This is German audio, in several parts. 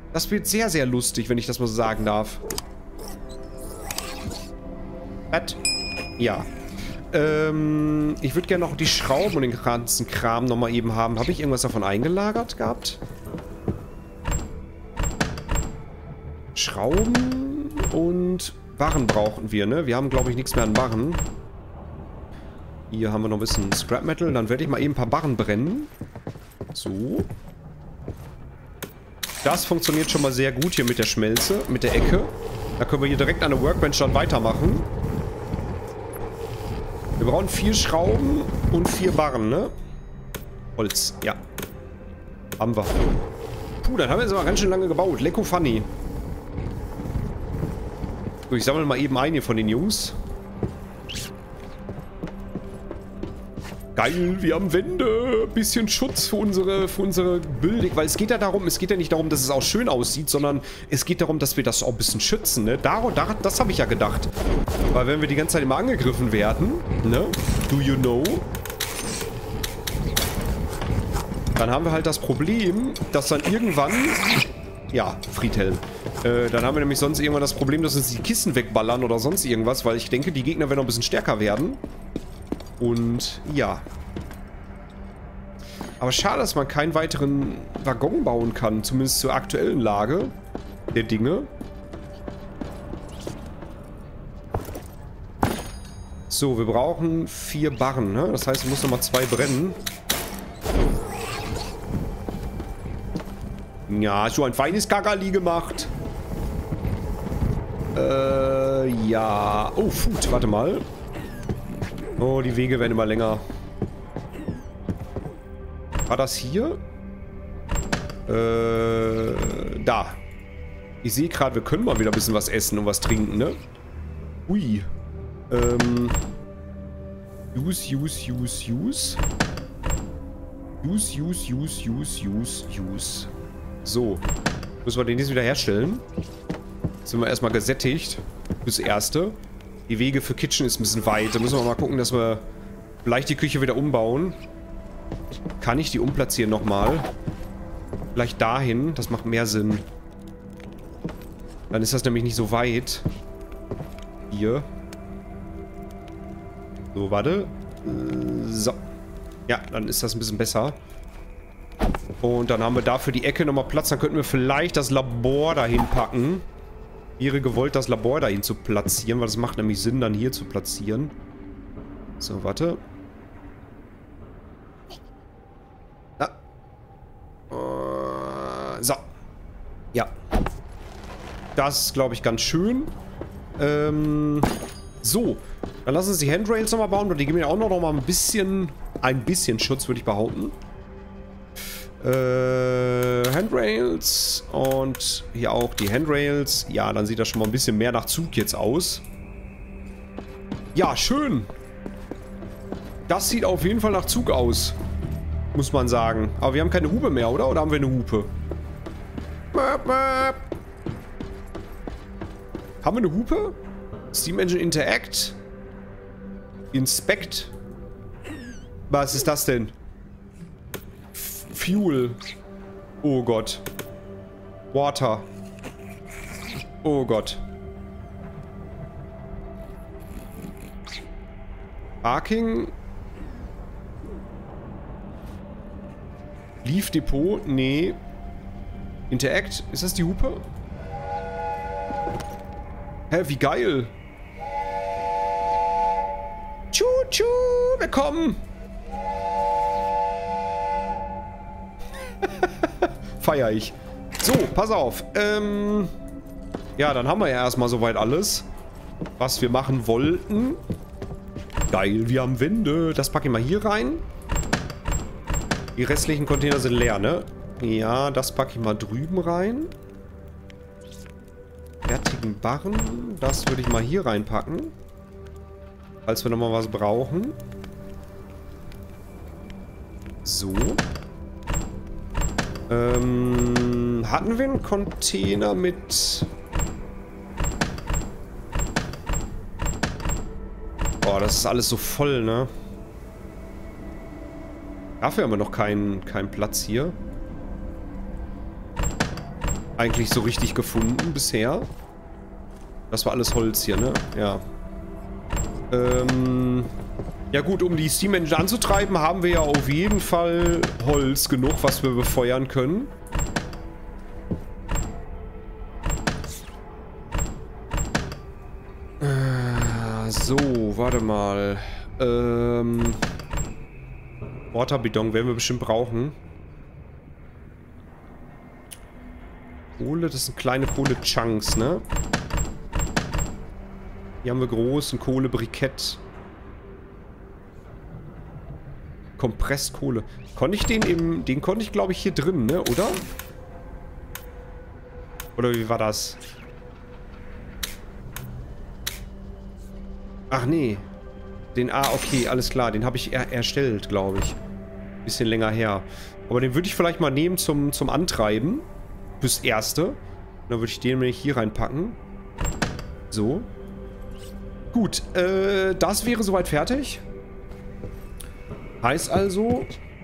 Das wird sehr, sehr lustig, wenn ich das mal so sagen darf. Ja. Ich würde gerne noch die Schrauben und den ganzen Kram nochmal eben haben. Habe ich irgendwas davon eingelagert gehabt? Schrauben und Barren brauchen wir, ne? Wir haben, glaube ich, nichts mehr an Barren. Hier haben wir noch ein bisschen Scrap Metal. Dann werde ich mal eben ein paar Barren brennen. So. Das funktioniert schon mal sehr gut hier mit der Schmelze, mit der Ecke. Da können wir hier direkt an der Workbench dann weitermachen. Wir brauchen 4 Schrauben und 4 Barren, ne? Holz, ja. Haben wir. Puh, dann haben wir jetzt aber ganz schön lange gebaut. Lecko funny. So, ich sammle mal eben eine von den Jungs. Geil, wir haben Wände. Bisschen Schutz für unsere Bildung. Weil es geht ja darum, es geht ja nicht darum, dass es auch schön aussieht, sondern es geht darum, dass wir das auch ein bisschen schützen, ne? Das habe ich ja gedacht. Weil wenn wir die ganze Zeit immer angegriffen werden, ne? Do you know? Dann haben wir halt das Problem, dass dann irgendwann... Ja, Friedhelm. Dann haben wir nämlich sonst irgendwann das Problem, dass uns die Kisten wegballern oder sonst irgendwas, weil ich denke, die Gegner werden noch ein bisschen stärker werden. Und ja. Aber schade, dass man keinen weiteren Waggon bauen kann. Zumindest zur aktuellen Lage der Dinge. So, wir brauchen 4 Barren, ne? Das heißt, es muss nochmal 2 brennen. Ja, so ein feines Kagali gemacht. Ja. Oh, Food, warte mal. Oh, die Wege werden immer länger. War das hier? Da. Ich sehe gerade, wir können mal wieder ein bisschen was essen und was trinken, ne? Ui. Use. So. Müssen wir den jetzt wieder herstellen. Jetzt sind wir erstmal gesättigt. Fürs Erste. Die Wege für Kitchen ist ein bisschen weit. Da müssen wir mal gucken, dass wir vielleicht die Küche wieder umbauen. Kann ich die umplatzieren nochmal? Vielleicht dahin. Das macht mehr Sinn. Dann ist das nämlich nicht so weit. Hier. So, warte. So. Ja, dann ist das ein bisschen besser. Und dann haben wir da für die Ecke nochmal Platz. Dann könnten wir vielleicht das Labor dahin packen. Wäre gewollt, das Labor dahin zu platzieren, weil das macht nämlich Sinn, dann hier zu platzieren. So, warte. Ah. So. Ja. Das ist, glaube ich, ganz schön. So. Dann lassen uns die Handrails nochmal bauen. Die geben mir auch noch mal ein bisschen Schutz, würde ich behaupten. Handrails und hier auch die Handrails. Ja, dann sieht das schon mal ein bisschen mehr nach Zug jetzt aus. Ja, schön. Das sieht auf jeden Fall nach Zug aus. Muss man sagen. Aber wir haben keine Hupe mehr, oder? Oder haben wir eine Hupe? Haben wir eine Hupe? Steam Engine Interact. Inspect. Was ist das denn? Fuel. Oh Gott. Water. Oh Gott. Parking. Leaf Depot. Nee. Interact. Ist das die Hupe? Hä, wie geil. Tschu, wir kommen. Feier ich. So, pass auf. Ja, dann haben wir ja erstmal soweit alles, was wir machen wollten. Geil, wir haben Wände. Das packe ich mal hier rein. Die restlichen Container sind leer, ne? Ja, das packe ich mal drüben rein. Fertigen Barren. Das würde ich mal hier reinpacken. Falls wir nochmal was brauchen. So. Hatten wir einen Container mit... Boah, das ist alles so voll, ne? Dafür haben wir noch keinen Platz hier. eigentlich so richtig gefunden bisher. Das war alles Holz hier, ne? Ja. Ja gut, um die Steam Engine anzutreiben, haben wir ja auf jeden Fall Holz genug, was wir befeuern können. So, warte mal. Waterbidon werden wir bestimmt brauchen. Kohle, das sind kleine Kohle-Chunks, ne? Hier haben wir großen Kohlebrikett. Kompresskohle. Konnte ich den konnte ich glaube ich hier drin, ne? Oder? Oder wie war das? Ach nee. Okay, alles klar. Den habe ich erstellt, glaube ich. Bisschen länger her. Aber den würde ich vielleicht mal nehmen zum Antreiben. Fürs Erste. Dann würde ich den nämlich hier reinpacken. So. Gut, das wäre soweit fertig. Heißt also,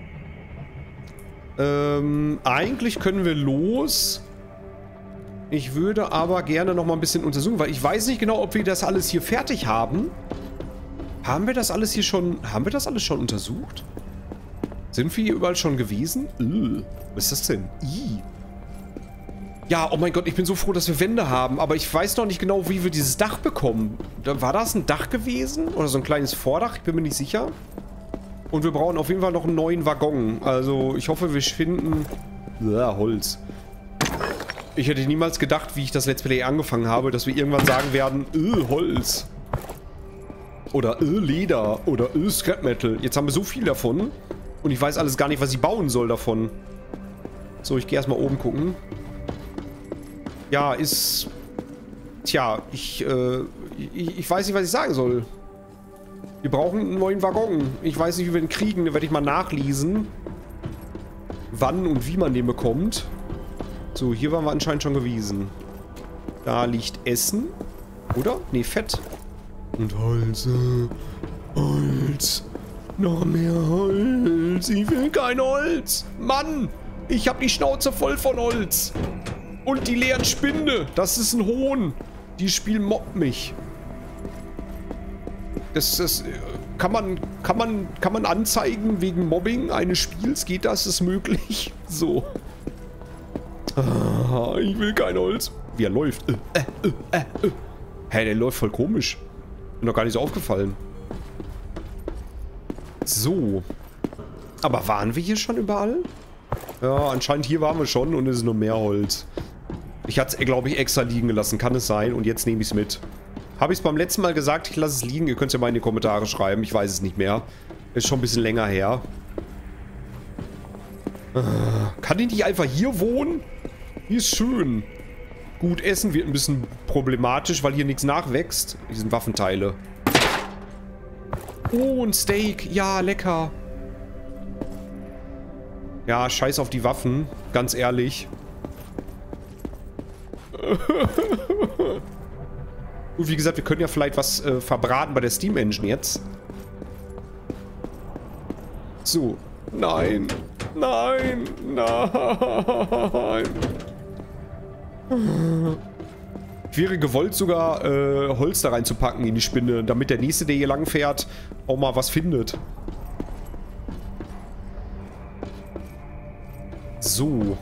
eigentlich können wir los. Ich würde aber gerne noch mal ein bisschen untersuchen, weil ich weiß nicht genau, ob wir das alles hier fertig haben. Haben wir das alles hier schon, haben wir das alles schon untersucht? Sind wir hier überall schon gewesen? Was ist das denn? Ja, oh mein Gott, ich bin so froh, dass wir Wände haben, aber ich weiß noch nicht genau, wie wir dieses Dach bekommen. War das ein Dach gewesen? Oder so ein kleines Vordach? Ich bin mir nicht sicher. Und wir brauchen auf jeden Fall noch einen neuen Waggon. Also, ich hoffe, wir finden... Holz. Ich hätte niemals gedacht, wie ich das Let's Play angefangen habe, dass wir irgendwann sagen werden, Holz. Oder Leder. Oder Scrap Metal. Jetzt haben wir so viel davon. Und ich weiß alles gar nicht, was ich bauen soll davon. So, ich gehe erstmal oben gucken. Ja, ist... Tja, ich weiß nicht, was ich sagen soll. Wir brauchen einen neuen Waggon. Ich weiß nicht, wie wir den kriegen. Da werde ich mal nachlesen. Wann und wie man den bekommt. So, hier waren wir anscheinend schon gewesen. Da liegt Essen. Oder? Nee, Fett. Und Holz. Holz. Noch mehr Holz. Ich will kein Holz. Mann! Ich habe die Schnauze voll von Holz. Und die leeren Spinde. Das ist ein Hohn. Die Spiel mobbt mich. Das kann man anzeigen wegen Mobbing eines Spiels? Geht das? Ist möglich? So. Ich will kein Holz. Wie er läuft. Hä, der läuft voll komisch. Bin doch gar nicht so aufgefallen. So. Aber waren wir hier schon überall? Ja, anscheinend hier waren wir schon und es ist nur mehr Holz. Ich hatte es, glaube ich, extra liegen gelassen. Kann es sein? Und jetzt nehme ich es mit. Habe ich es beim letzten Mal gesagt, ich lasse es liegen? Ihr könnt es ja mal in die Kommentare schreiben. Ich weiß es nicht mehr. Ist schon ein bisschen länger her. Kann ich nicht einfach hier wohnen? Hier ist schön. Gut, Essen wird ein bisschen problematisch, weil hier nichts nachwächst. Hier sind Waffenteile. Oh, ein Steak. Ja, lecker. Ja, scheiß auf die Waffen. Ganz ehrlich. Und wie gesagt, wir können ja vielleicht was verbraten bei der Steam Engine jetzt. So. Nein. Nein. Nein. Ich wäre gewollt, sogar Holz da reinzupacken in die Spinne, damit der nächste, der hier lang fährt, auch mal was findet. So.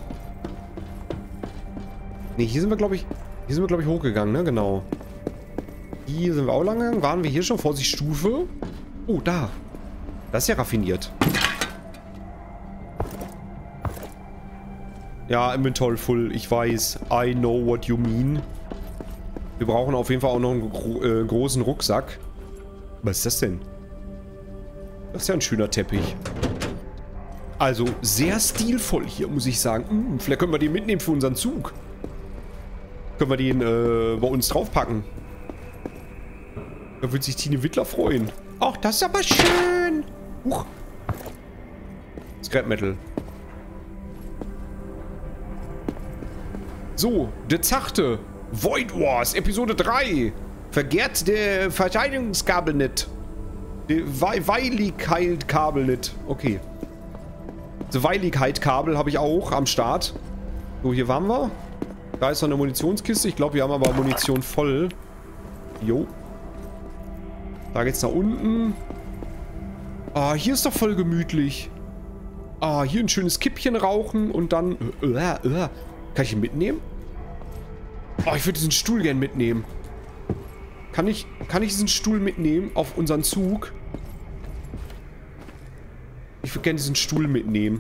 Ne, hier sind wir, glaube ich, hochgegangen, ne? Genau. Hier sind wir auch lang gegangen. Waren wir hier schon? Vorsichtsstufe. Oh, da. Das ist ja raffiniert. Ja, Inventory full. Ich weiß. I know what you mean. Wir brauchen auf jeden Fall auch noch einen großen Rucksack. Was ist das denn? Das ist ja ein schöner Teppich. Also, sehr stilvoll hier, muss ich sagen. Vielleicht können wir den mitnehmen für unseren Zug. Können wir den bei uns draufpacken. Da würde sich Tine Wittler freuen. Ach, das ist aber schön. Huch. Scrap Metal. So, der Zachte. Void Wars, Episode 3. Vergehrt der Verteidigungskabel nicht. Der Weiligkeit-Kabel nicht. Okay. Das Weiligkeit-Kabel habe ich auch am Start. So, hier waren wir. Da ist noch eine Munitionskiste. Ich glaube, wir haben aber Munition voll. Jo. Da geht's nach unten. Ah, hier ist doch voll gemütlich. Ah, hier ein schönes Kippchen rauchen und dann... Kann ich ihn mitnehmen? Oh, ich würde diesen Stuhl gern mitnehmen. Kann ich diesen Stuhl mitnehmen auf unseren Zug? Ich würde gerne diesen Stuhl mitnehmen.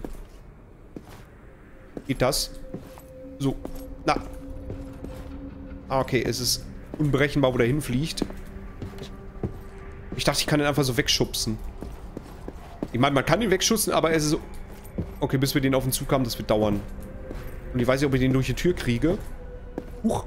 Geht das? So. Na. Ah, okay. Es ist unberechenbar, wo der hinfliegt. Ich dachte, ich kann ihn einfach so wegschubsen. Ich meine, man kann ihn wegschubsen, aber es ist so... Okay, bis wir den auf den Zug haben, das wird dauern. Und ich weiß nicht, ob ich den durch die Tür kriege. Huch.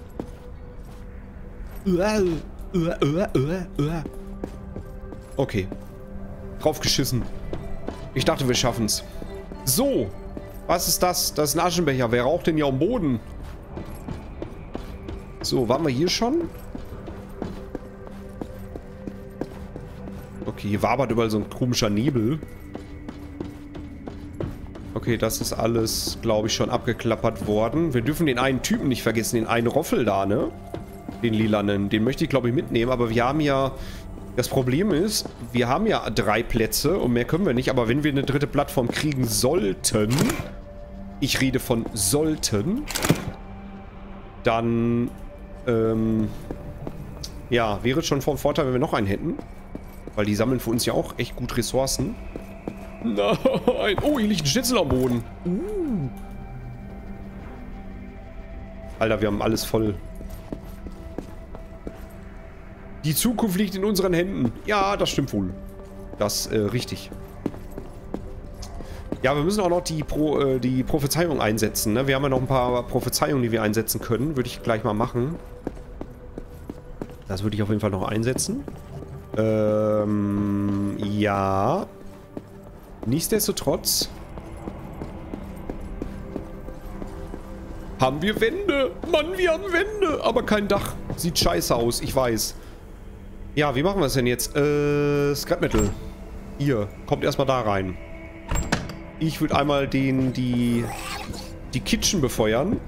Okay. Draufgeschissen. Ich dachte, wir schaffen's. So. Was ist das? Das ist ein Aschenbecher. Wer raucht denn hier am Boden? So, waren wir hier schon? Okay, hier wabert überall so ein komischer Nebel. Okay, das ist alles, glaube ich, schon abgeklappert worden. Wir dürfen den einen Typen nicht vergessen, den einen Roffel da, ne? Den lilanen. Den möchte ich, glaube ich, mitnehmen. Aber wir haben ja... Das Problem ist, wir haben ja 3 Plätze und mehr können wir nicht. Aber wenn wir eine dritte Plattform kriegen sollten... Ich rede von sollten... Dann... ja, wäre es schon vom Vorteil, wenn wir noch einen hätten. Weil die sammeln für uns ja auch echt gut Ressourcen. Nein! Oh, hier liegt ein Schnitzel am Boden. Alter, wir haben alles voll. Die Zukunft liegt in unseren Händen. Ja, das stimmt wohl. Das, richtig. Ja, wir müssen auch noch die Prophezeiung einsetzen, ne? Wir haben ja noch ein paar Prophezeiungen, die wir einsetzen können. Würde ich gleich mal machen. Das würde ich auf jeden Fall noch einsetzen. Ja. Nichtsdestotrotz haben wir Wände. Mann, wir haben Wände. Aber kein Dach. Sieht scheiße aus, ich weiß. Ja, wie machen wir es denn jetzt? Scrap Metal. Hier, kommt erstmal da rein. Ich würde einmal die Kitchen befeuern.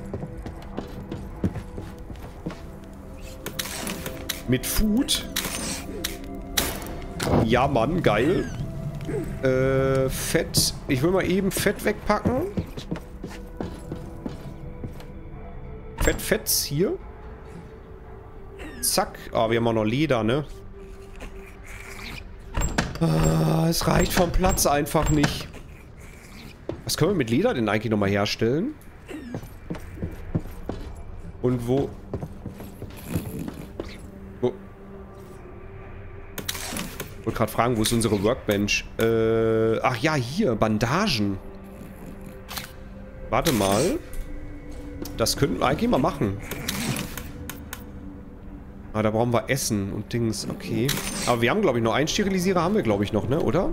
Mit Food. Ja, Mann, geil. Fett. Ich will mal eben Fett wegpacken. Fetts hier. Zack. Ah, wir haben auch noch Leder, ne? Ah, es reicht vom Platz einfach nicht. Was können wir mit Leder denn eigentlich nochmal herstellen? Und wo... Ich wollte gerade fragen, wo ist unsere Workbench? Ach ja, hier, Bandagen. Warte mal. Das könnten wir eigentlich mal machen. Ah, da brauchen wir Essen und Dings. Okay. Aber wir haben, glaube ich, noch einen Sterilisierer haben wir, glaube ich, noch, ne? Oder?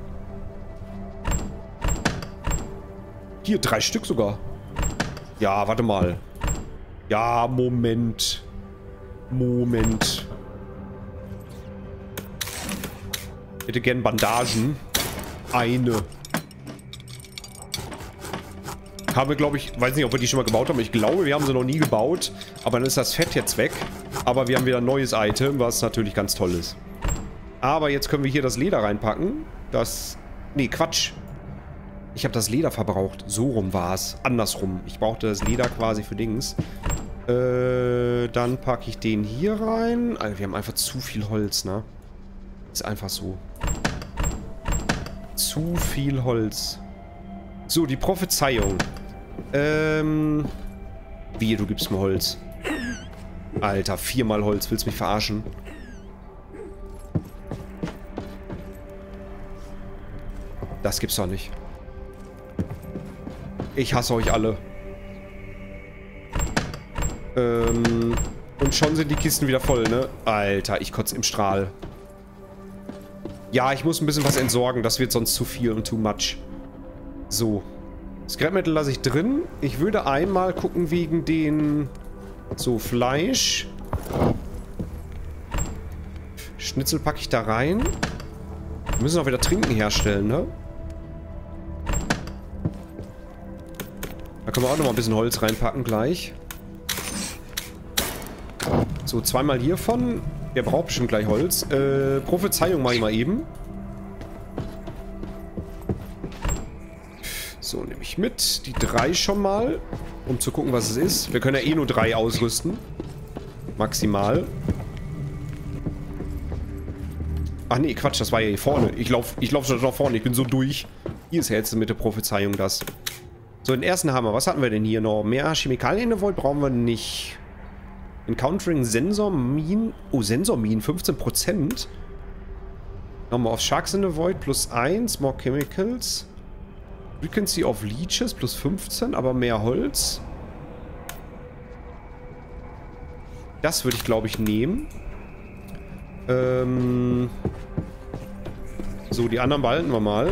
Hier, 3 Stück sogar. Ja, warte mal. Ja, Moment. Moment. Ich hätte gern Bandagen. Eine. Haben wir, glaube ich, weiß nicht, ob wir die schon mal gebaut haben. Ich glaube, wir haben sie noch nie gebaut. Aber dann ist das Fett jetzt weg. Aber wir haben wieder ein neues Item, was natürlich ganz toll ist. Aber jetzt können wir hier das Leder reinpacken. Das... Nee, Quatsch. Ich habe das Leder verbraucht. So rum war es. Andersrum. Ich brauchte das Leder quasi für Dings. Dann packe ich den hier rein. Alter, wir haben einfach zu viel Holz, ne? Ist einfach so. Zu viel Holz. So, die Prophezeiung. Wie, du gibst mir Holz. Alter, 4-mal Holz. Willst du mich verarschen? Das gibt's doch nicht. Ich hasse euch alle. Und schon sind die Kisten wieder voll, ne? Alter, ich kotze im Strahl. Ja, ich muss ein bisschen was entsorgen. Das wird sonst zu viel und too much. So. Scrap Metal lasse ich drin. Ich würde einmal gucken wegen den... So, Fleisch. Schnitzel packe ich da rein. Wir müssen auch wieder Trinken herstellen, ne? Da können wir auch noch mal ein bisschen Holz reinpacken gleich. So, zweimal hiervon. Der braucht bestimmt gleich Holz. Prophezeiung mache ich mal eben. So, nehme ich mit. Die 3 schon mal. Um zu gucken, was es ist. Wir können ja eh nur 3 ausrüsten. Maximal. Ach nee, Quatsch, das war ja hier vorne. Ich lauf schon nach vorne. Ich bin so durch. Hier ist ja jetzt mit der Prophezeiung das. So, den ersten Hammer. Was hatten wir denn hier noch? Mehr Chemikalien in der Void brauchen wir nicht. Encountering Sensorminen. Oh, Sensorminen, 15%. Nochmal auf Sharks in the Void, plus 1. More Chemicals. Frequency of Leeches, plus 15, aber mehr Holz. Das würde ich, glaube ich, nehmen. So, die anderen behalten wir mal.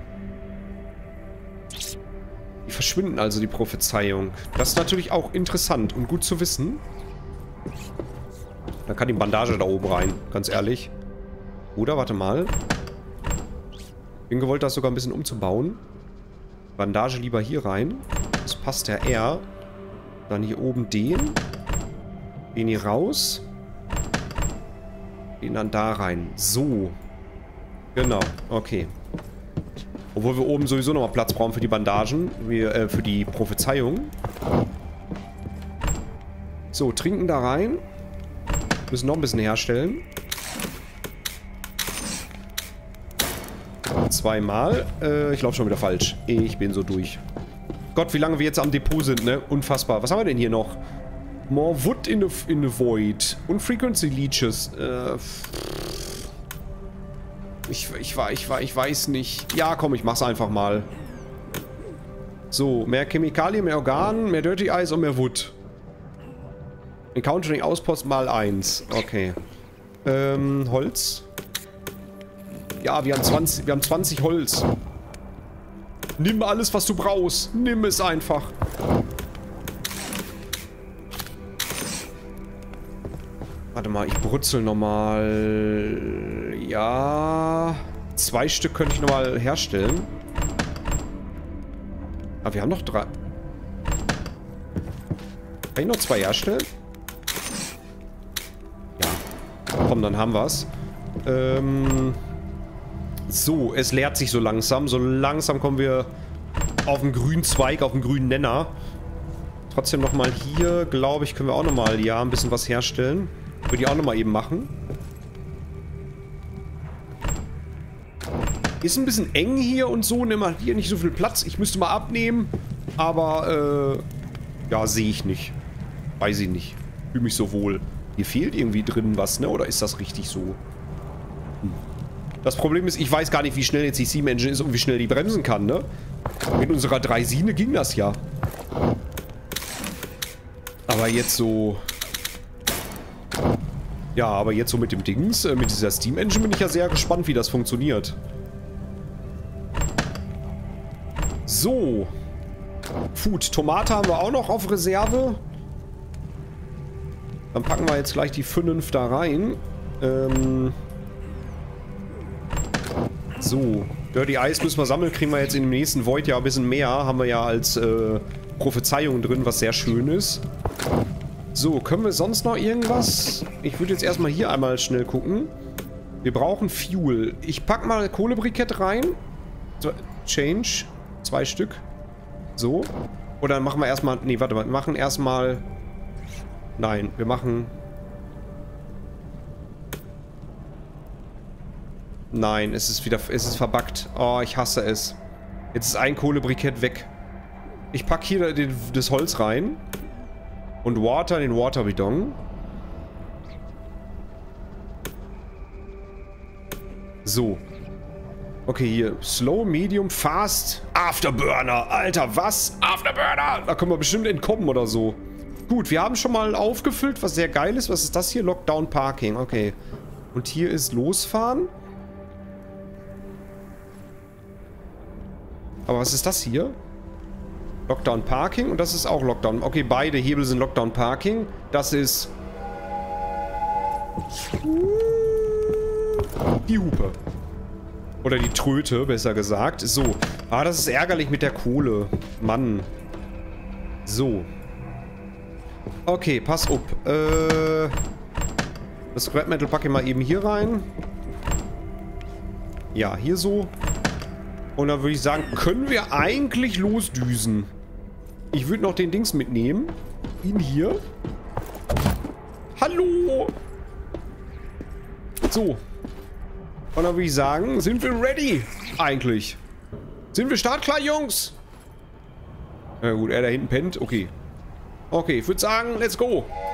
Die verschwinden also, die Prophezeiung. Das ist natürlich auch interessant und gut zu wissen. Da kann die Bandage da oben rein, ganz ehrlich. Oder, warte mal. Ich bin gewollt, das sogar ein bisschen umzubauen. Bandage lieber hier rein. Das passt ja eher. Dann hier oben den. Den hier raus. Den dann da rein. So. Genau, okay. Obwohl wir oben sowieso nochmal Platz brauchen für die Bandagen. Für die Prophezeiung. So, trinken da rein. Müssen noch ein bisschen herstellen. Zweimal. Ich laufe schon wieder falsch. Ich bin so durch. Gott, wie lange wir jetzt am Depot sind, ne? Unfassbar. Was haben wir denn hier noch? More Wood in the Void. Und Frequency Leeches. Ich weiß nicht. Ja, komm, ich mach's einfach mal. So, mehr Chemikalien, mehr Organen, mehr Dirty Eyes und mehr Wood. Encountering Auspost mal 1. Okay. Holz. Ja, wir haben 20 Holz. Nimm alles, was du brauchst. Nimm es einfach. Warte mal, ich brutzel nochmal. Ja. 2 Stück könnte ich nochmal herstellen. Aber wir haben noch 3. Kann ich noch 2 herstellen? Ja. Komm, dann haben wir's. So, es leert sich so langsam. So langsam kommen wir auf den grünen Zweig, auf den grünen Nenner. Trotzdem nochmal hier, glaube ich, können wir auch nochmal, ja, ein bisschen was herstellen. Würde ich auch nochmal eben machen. Ist ein bisschen eng hier und so, nimmt man hier nicht so viel Platz. Ich müsste mal abnehmen, aber, ja, sehe ich nicht. Weiß ich nicht. Fühle mich so wohl. Hier fehlt irgendwie drin was, ne? Oder ist das richtig so? Das Problem ist, ich weiß gar nicht, wie schnell jetzt die Steam Engine ist und wie schnell die bremsen kann, ne? Mit unserer Draisine ging das ja. Aber jetzt so... Ja, aber jetzt so mit dem Dings, mit dieser Steam Engine bin ich ja sehr gespannt, wie das funktioniert. So. Food. Tomate haben wir auch noch auf Reserve. Dann packen wir jetzt gleich die 5 da rein. So. Dirty Eyes müssen wir sammeln. Kriegen wir jetzt in dem nächsten Void ja ein bisschen mehr. Haben wir ja als Prophezeiung drin, was sehr schön ist. So, können wir sonst noch irgendwas? Ich würde jetzt erstmal hier einmal schnell gucken. Wir brauchen Fuel. Ich pack mal Kohlebrikett rein. So, Change. 2 Stück. So. Oder dann machen wir erstmal... Nee, warte mal. Wir machen erstmal... Nein, wir machen... Nein, es ist wieder... Es ist verbuggt. Oh, ich hasse es. Jetzt ist ein Kohlebrikett weg. Ich pack hier das Holz rein. Und Water in den Waterbidon. So. Okay, hier. Slow, Medium, Fast. Afterburner. Alter, was? Afterburner. Da können wir bestimmt entkommen oder so. Gut, wir haben schon mal aufgefüllt, was sehr geil ist. Was ist das hier? Lockdown Parking. Okay. Und hier ist Losfahren. Aber was ist das hier? Lockdown Parking und das ist auch Lockdown. Okay, beide Hebel sind Lockdown Parking. Das ist... die Hupe. Oder die Tröte, besser gesagt. So. Ah, das ist ärgerlich mit der Kohle. Mann. So. Okay, pass auf. Das Scrap Metal packe ich mal eben hier rein. Ja, hier so. Und dann würde ich sagen, können wir eigentlich losdüsen. Ich würde noch den Dings mitnehmen. Ihn hier. Hallo! So. Und dann würde ich sagen, sind wir ready? Eigentlich. Sind wir startklar, Jungs? Na gut, er da hinten pennt. Okay. Okay, ich würde sagen, let's go.